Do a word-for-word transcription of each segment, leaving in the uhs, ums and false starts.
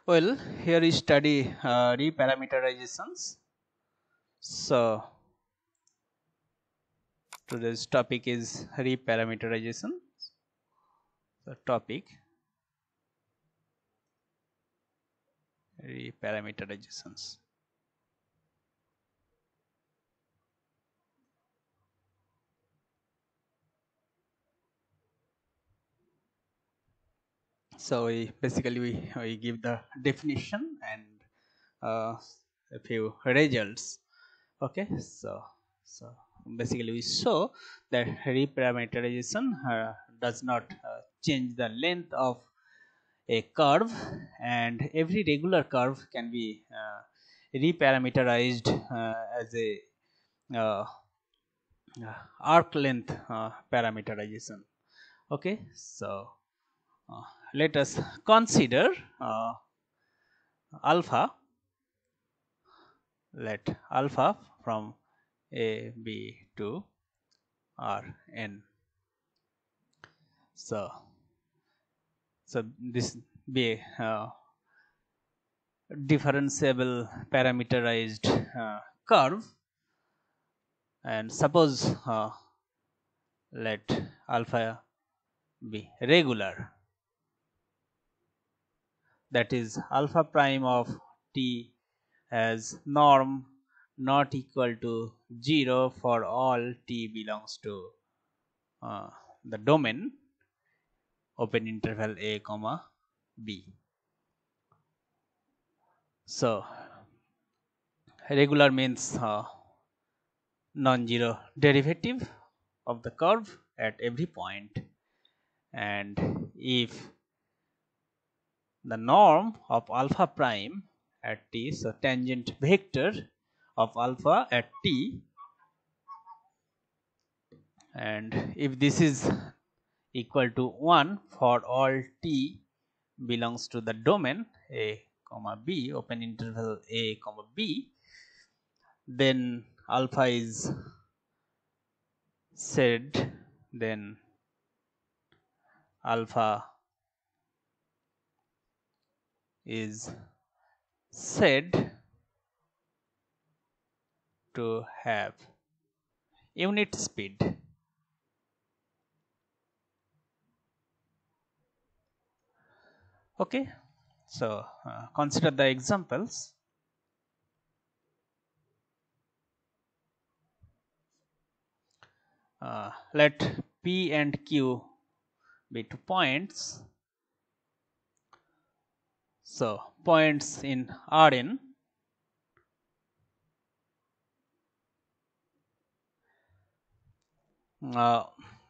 Well, here is study uh, reparameterizations. So today's topic is reparameterization. The topic reparameterizations. So we basically we, we give the definition and uh, a few results. Okay, so so basically we show that reparameterization uh, does not uh, change the length of a curve, and every regular curve can be uh, reparameterized uh, as a uh, uh, arc length uh, parameterization. Okay, so uh, let us consider uh, alpha. Let alpha from a b to r n. So so this be a uh, differentiable parameterized uh, curve, and suppose uh, let alpha be regular, that is alpha prime of t has norm not equal to zero for all t belongs to uh, the domain open interval a comma b. So regular means uh, non-zero derivative of the curve at every point, and if the norm of alpha prime at t, so tangent vector of alpha at t, and if this is equal to one for all t belongs to the domain a comma b open interval a comma b, then alpha is said then alpha is said to have unit speed. Okay, so uh, consider the examples. Uh, let p and q be two points. So points in Rn, uh,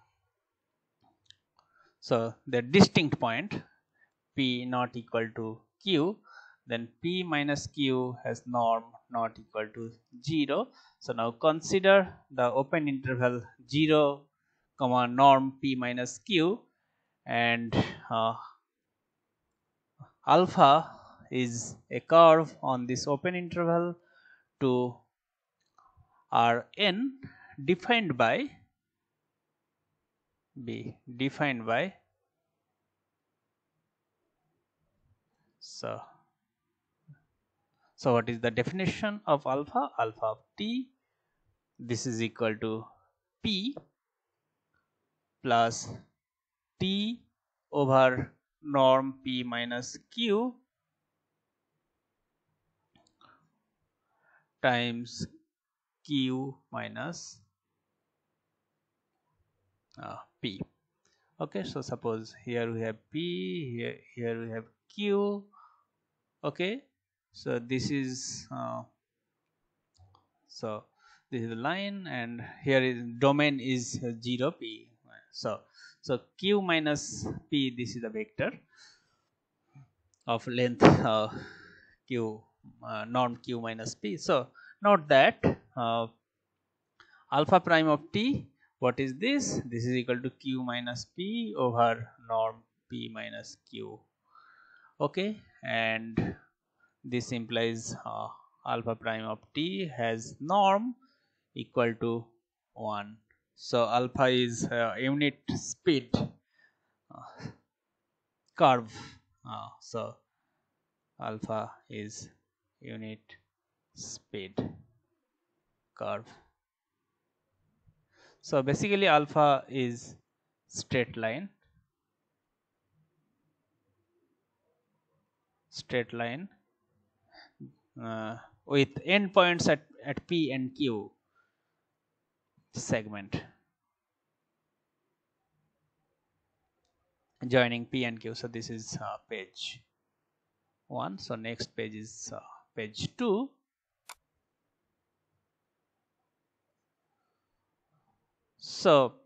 so the distinct point p not equal to q, then p minus q has norm not equal to zero. So now consider the open interval zero comma norm p minus q, and uh, alpha is a curve on this open interval to Rn defined by b defined by so so what is the definition of alpha? Alpha of t, this is equal to p plus t over norm p minus q times q minus uh, p. Okay, so suppose here we have p, here, here we have q. Okay, so this is uh, so this is the line, and here is domain is zero p. So so q minus p, this is the vector of length uh, q uh, norm q minus p. So note that uh, alpha prime of t, what is this? This is equal to q minus p over norm p minus q. Okay, and this implies uh, alpha prime of t has norm equal to one. So alpha is uh, unit speed uh, curve. Uh, so alpha is unit speed curve. So basically alpha is straight line, straight line uh, with endpoints at, at P and Q segment, joining P and Q. So this is uh, page one. So next page is uh, page two. So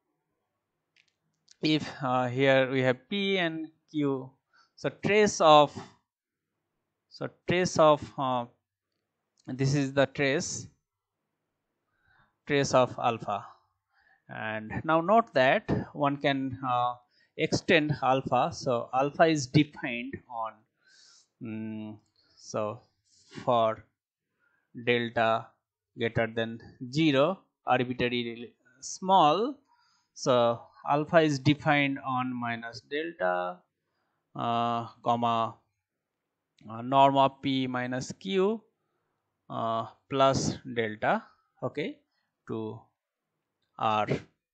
if uh, here we have P and Q, so trace of so trace of uh, this is the trace trace of alpha. And now note that one can uh, extend alpha. So alpha is defined on um, so for delta greater than zero, arbitrarily small. So alpha is defined on minus delta uh, comma uh, norm of P minus Q uh, plus delta, okay, to R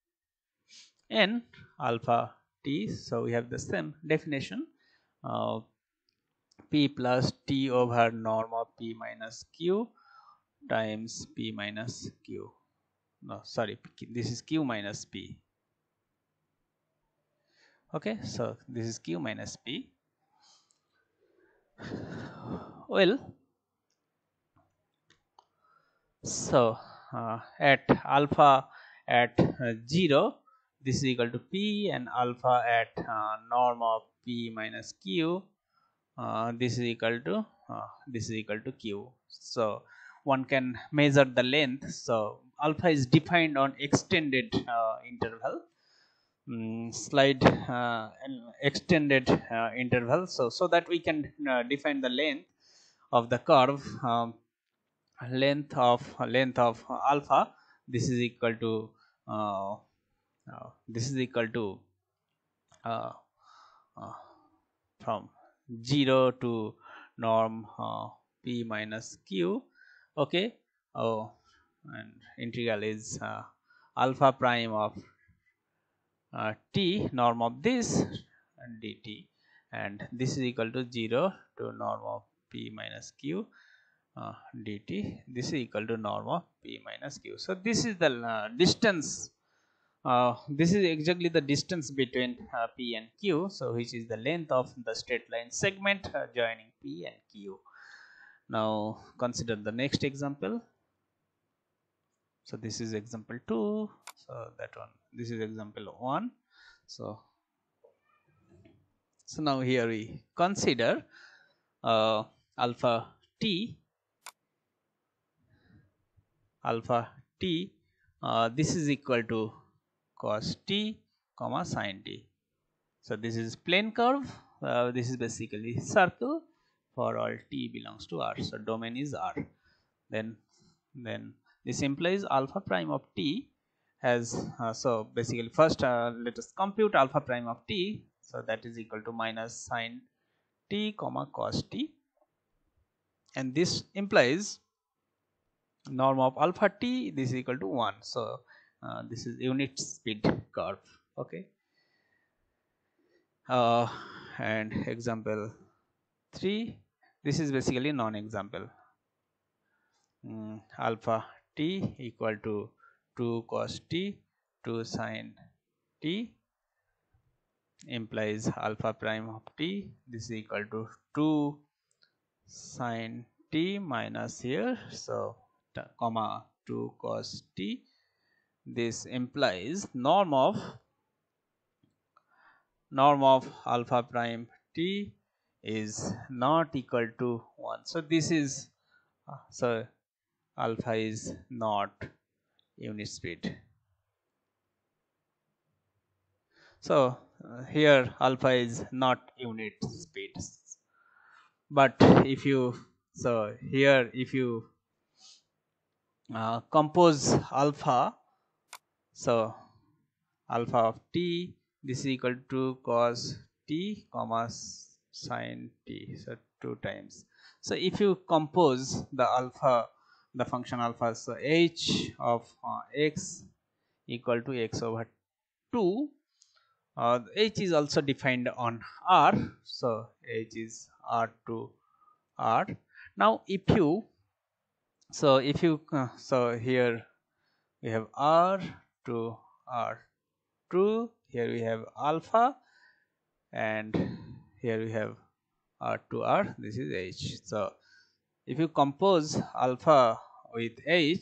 n alpha t. So we have the same definition, uh, P plus T over norm of P minus Q times P minus Q. No, sorry, this is Q minus P. Okay, so this is Q minus P. Well, so uh, at alpha at uh, zero, this is equal to P, and alpha at uh, norm of P minus Q, uh, this is equal to uh, this is equal to Q. So one can measure the length. So alpha is defined on extended uh, interval, um, slide uh, extended uh, interval. So so that we can uh, define the length of the curve. Um, length of length of alpha, this is equal to uh, uh, this is equal to uh, uh, from zero to norm uh, P minus Q, okay. Oh, and integral is uh, alpha prime of uh, t norm of this and dt, and this is equal to zero to norm of P minus Q uh, dt. This is equal to norm of P minus Q. So this is the uh, distance, uh, this is exactly the distance between uh, P and Q, so which is the length of the straight line segment uh, joining P and Q. Now consider the next example. So this is example two, so that one, this is example one. So so now here we consider uh, alpha t alpha t, uh, this is equal to cos t comma sin t. So this is plane curve, uh, this is basically circle for all t belongs to R. So domain is R. Then then this implies alpha prime of t has uh, so basically first uh, let us compute alpha prime of t. So that is equal to minus sin t comma cos t, and this implies norm of alpha t, this is equal to one. So uh, this is unit speed curve, okay. Uh, and example three, this is basically non-example. mm, alpha t equal to two cos t two sin t implies alpha prime of t, this is equal to two sin t minus here, so comma two cos t. This implies norm of norm of alpha prime t is not equal to one. So this is uh, so alpha is not unit speed. So uh, here alpha is not unit speed, but if you so here if you uh, compose alpha, so alpha of t, this is equal to cos t comma sine t, so two times. So if you compose the alpha, the function alpha, so h of uh, x equal to x over two, uh, h is also defined on R, so h is R to R. Now if you, so if you uh, so here we have R to R two, here we have alpha, and here we have R to R, this is h. So if you compose alpha with h,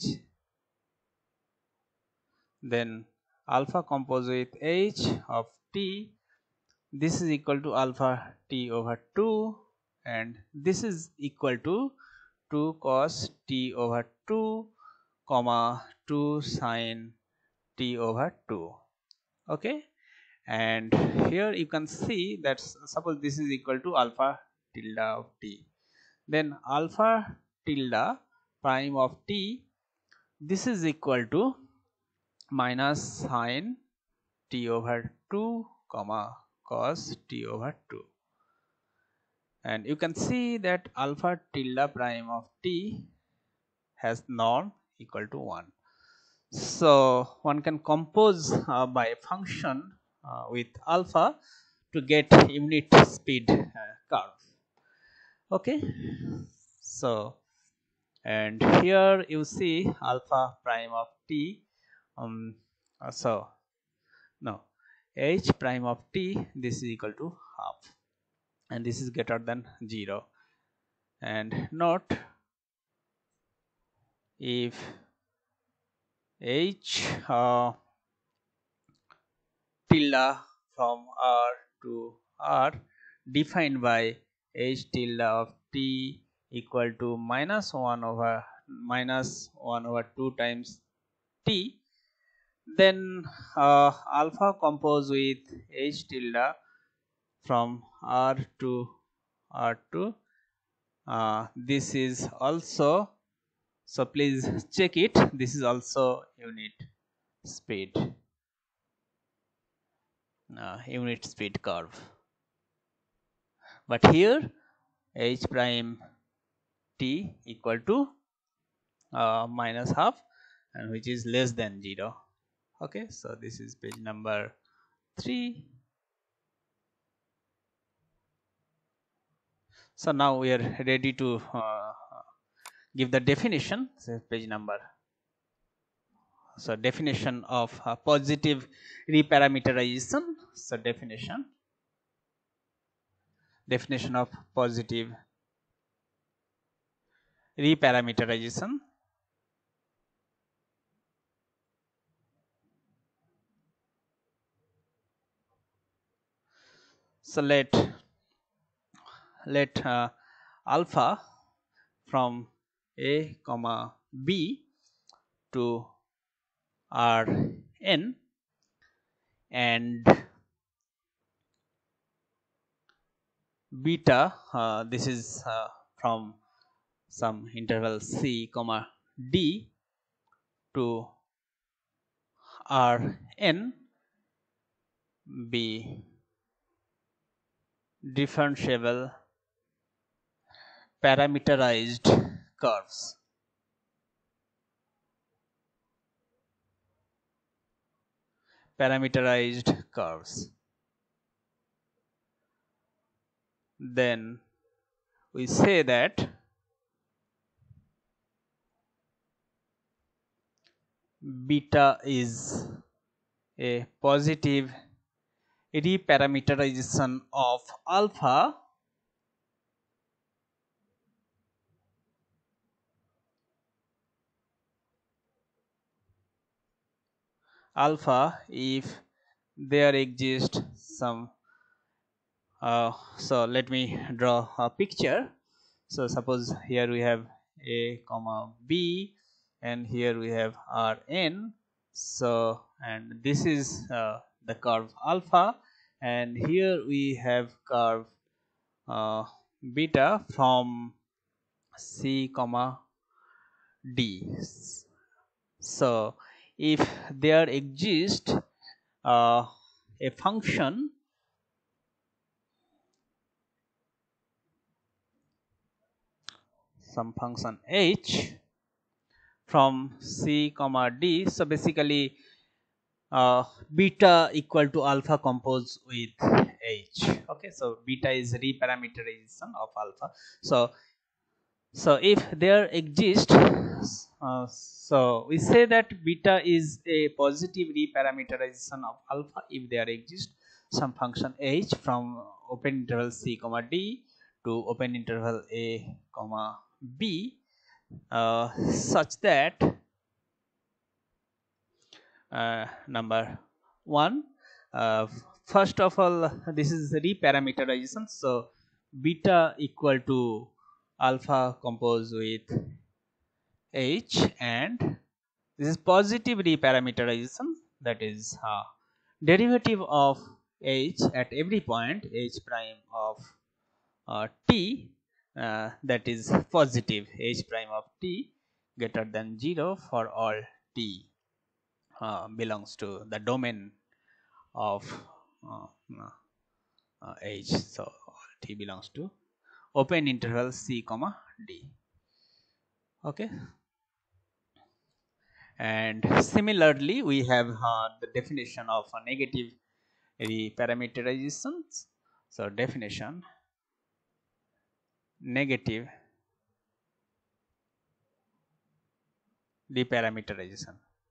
then alpha composed with h of t, this is equal to alpha t over two, and this is equal to two cos t over two comma two sine t over two. Okay, and here you can see that suppose this is equal to alpha tilde of t, then alpha tilde prime of t, this is equal to minus sine t over two comma cos t over two, and you can see that alpha tilde prime of t has norm equal to one. So one can compose uh, by function uh, with alpha to get unit speed uh, curve. Okay, so and here you see alpha prime of t, um, uh, so no, h prime of t, this is equal to half, and this is greater than zero. And note, if h uh, tilde from R to R defined by h tilde of t equal to minus one over minus one over two times t, then uh, alpha composed with h tilde from R to R two, uh, this is also, so please check it, this is also unit speed, uh, unit speed curve. But here h prime t equal to uh, minus half, and which is less than zero. Okay, so this is page number three. So now we are ready to uh, give the definition. So page number. So definition of uh, positive reparameterization. So definition. Definition of positive reparameterization. So let let uh, alpha from a comma b to R n, and beta, uh, this is uh, from some interval c comma d to R n be differentiable parameterized curves. Parameterized curves. Then we say that beta is a positive reparameterization of alpha alpha if there exists some uh, so let me draw a picture. So suppose here we have a comma b, and here we have Rn, so and this is uh, the curve alpha, and here we have curve uh, beta from c comma d. So if there exists uh, a function some function h from C comma D. So basically uh, beta equal to alpha composed with h. Okay, so beta is reparameterization of alpha. So so if there exists, uh, so we say that beta is a positive reparameterization of alpha if there exists some function h from open interval C comma D to open interval A comma B, uh, such that uh, number one, uh, first of all, this is reparameterization. So beta equal to alpha composed with h, and this is positive reparameterization, that is uh, derivative of h at every point h prime of uh, t, uh, that is positive h prime of t greater than zero for all t uh, belongs to the domain of uh, uh, uh, h. So all t belongs to open interval C comma D. Okay, and similarly we have uh, the definition of a negative reparameterization. So definition: negative reparameterization.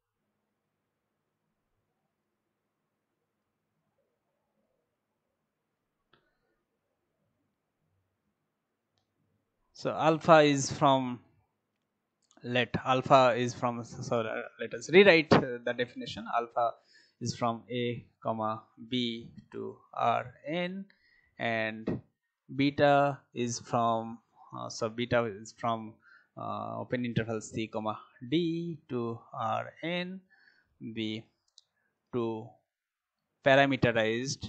So alpha is from, let alpha is from, so uh, let us rewrite uh, the definition. Alpha is from A comma B to R n, and beta is from uh, so beta is from uh, open interval C comma D to R n, B to parameterized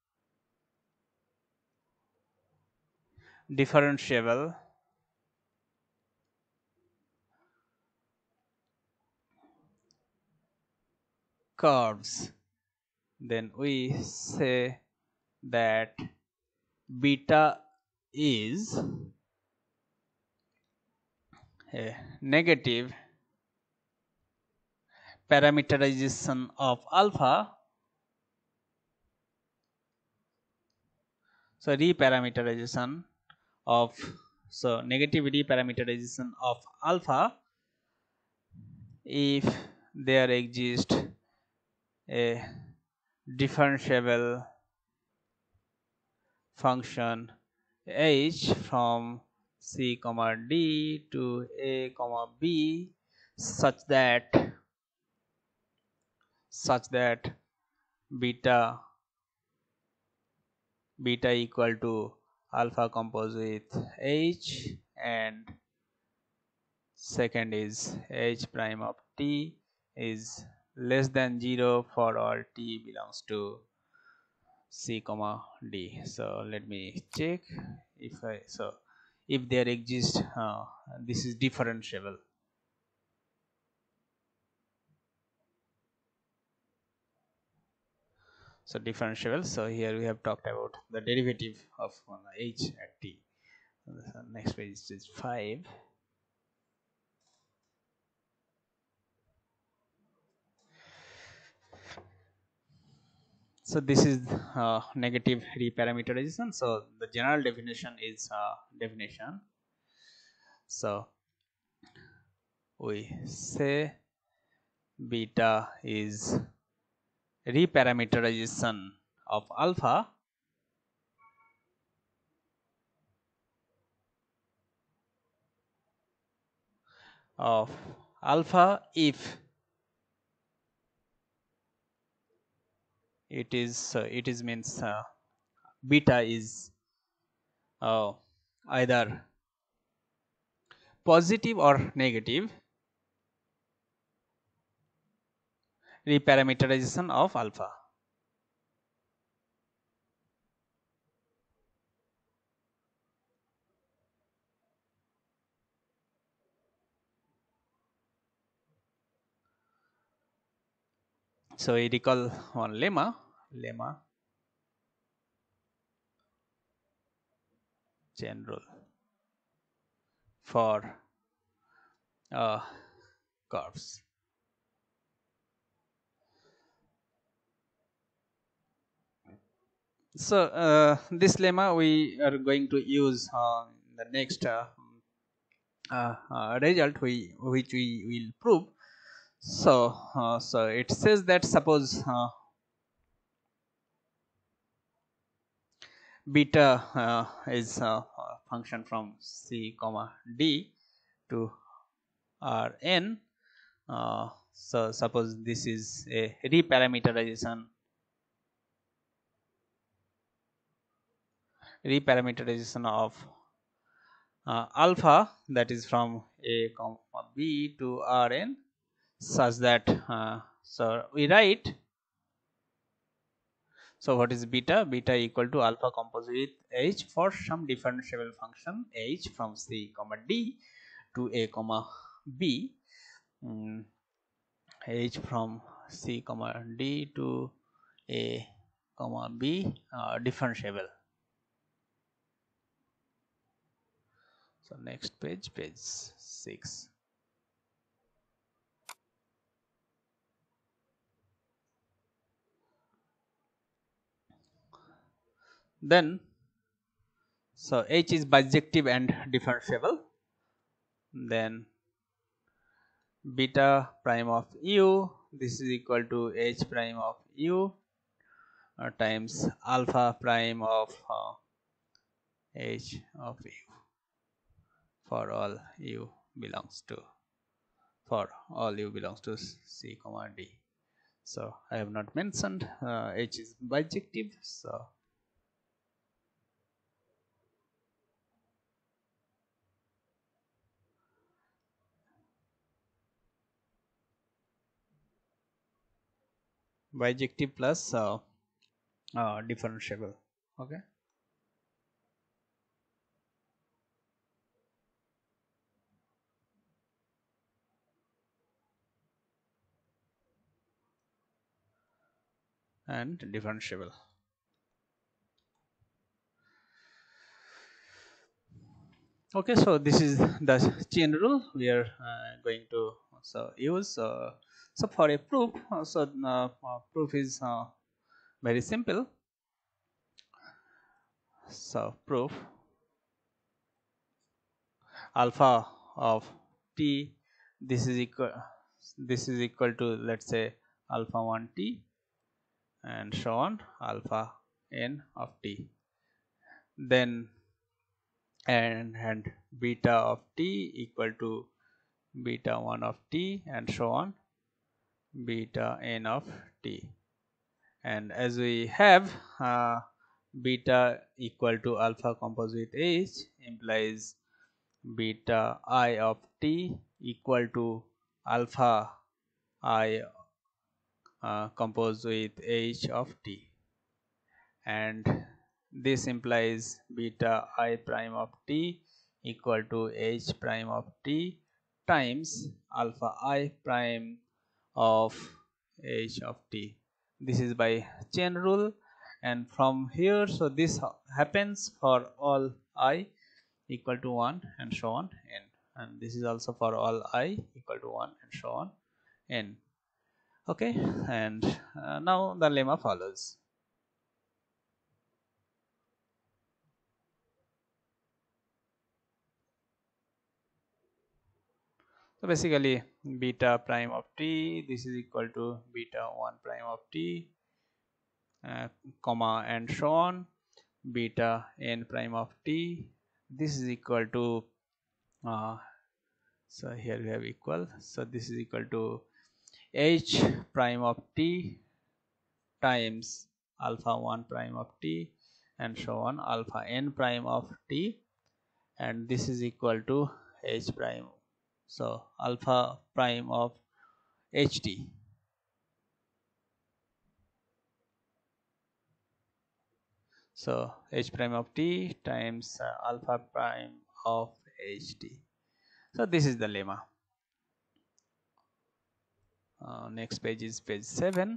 differentiable curves. Then we say that beta is a negative parameterization of alpha. So reparameterization of, so negative reparameterization of alpha if there exists a differentiable function h from C comma D to A comma B, such that such that beta beta equal to alpha composed with h, and second is h prime of t is less than zero for all t belongs to C comma D. So let me check if I, so if there exists uh, this is differentiable. So differentiable, so here we have talked about the derivative of uh, h at t. So next page is five. So this is uh, negative reparameterization. So the general definition is uh, definition. So we say beta is reparameterization of alpha of alpha if it is uh, it is means uh, beta is uh, either positive or negative reparameterization of alpha. So we recall one lemma lemma chain rule. for uh, curves. So uh, this lemma we are going to use uh, the next uh, uh, uh, result we which we will prove. So uh, so it says that suppose uh, beta uh, is a function from c comma d to Rn. Uh, so suppose this is a reparameterization reparameterization of uh, alpha, that is from a comma b to Rn, such that uh, so we write, so what is beta? Beta equal to alpha composite h for some differentiable function h from c comma d to a comma b, um, h from c comma d to a comma b uh, differentiable. So next page, page six. Then so h is bijective and differentiable. Then beta prime of u, this is equal to h prime of u uh, times alpha prime of uh, h of u for all u belongs to for all u belongs to c comma d. So I have not mentioned uh, h is bijective, so bijective plus uh, uh, differentiable. Okay. And differentiable. Okay, so this is the chain rule we are uh, going to so use. Uh, so for a proof, uh, so uh, uh, proof is uh, very simple. So proof alpha of t, this is equal this is equal to, let's say, alpha one t and so on, alpha n of t. Then and and beta of t equal to beta one of t and so on, beta n of t. And as we have uh, beta equal to alpha composite h implies beta I of t equal to alpha I uh, composed with h of t, and this implies beta I prime of t equal to h prime of t times alpha I prime of h of t. This is by chain rule, and from here, so this happens for all I equal to one and so on n, and this is also for all I equal to one and so on n. Okay, and uh, now the lemma follows. So basically beta prime of t, this is equal to beta one prime of t uh, comma and so on, beta n prime of t, this is equal to uh, so here we have equal, so this is equal to h prime of t times alpha one prime of t and so on, alpha n prime of t, and this is equal to h prime, so alpha prime of ht. So h prime of t times uh, alpha prime of ht. So this is the lemma. Uh, next page is page seven.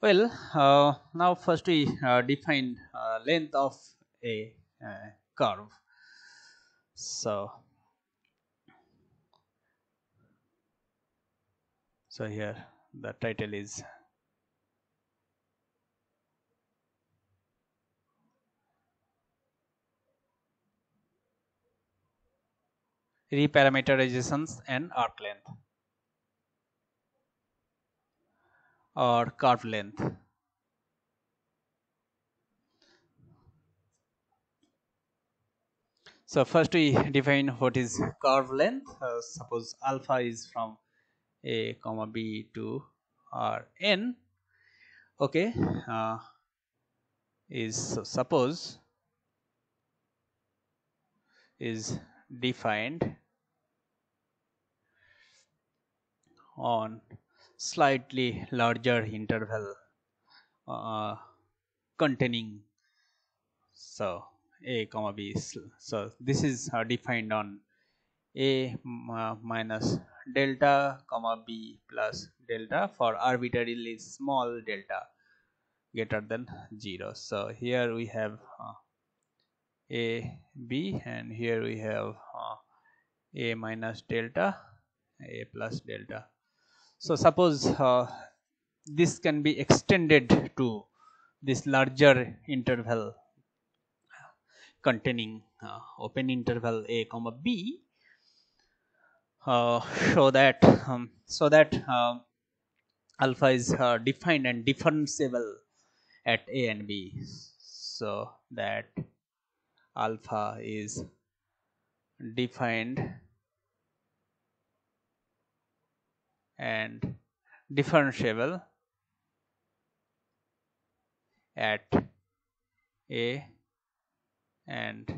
Well, uh, now first we uh, define uh, length of a uh, curve. So so here the title is reparameterizations and arc length or curve length. So first we define what is curve length. Uh, suppose alpha is from a comma b to r n. Okay, uh, is so suppose is defined on slightly larger interval uh, containing so a comma b. So this is uh, defined on a uh, minus delta comma b plus delta for arbitrarily small delta greater than zero. So here we have uh, a b, and here we have uh, a minus delta, a plus delta. So suppose uh, this can be extended to this larger interval containing uh, open interval a comma b, uh, show that um, so that uh, alpha is uh, defined and differentiable at a and b, so that alpha is defined and differentiable at a and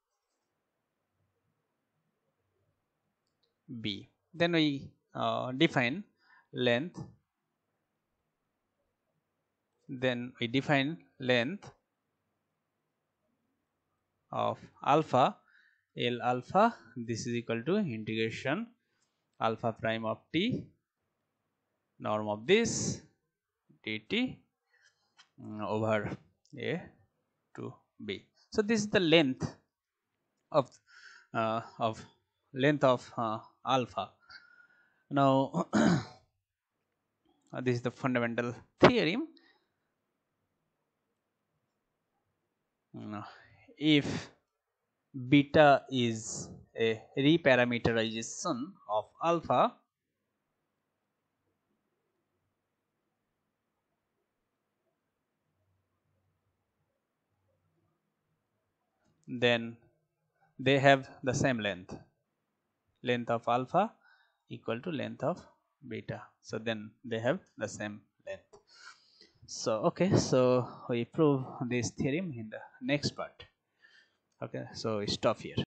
b. Then we uh, define length. Then we define length of alpha, L alpha. This is equal to integration alpha prime of t norm of this dt over a to b. So this is the length of uh, of length of uh, alpha. Now this is the fundamental theorem. Now, if beta is a reparameterization of alpha, then they have the same length. Length of alpha equal to length of beta. So then they have the same length. So okay, so we prove this theorem in the next part. Okay, so we stop here.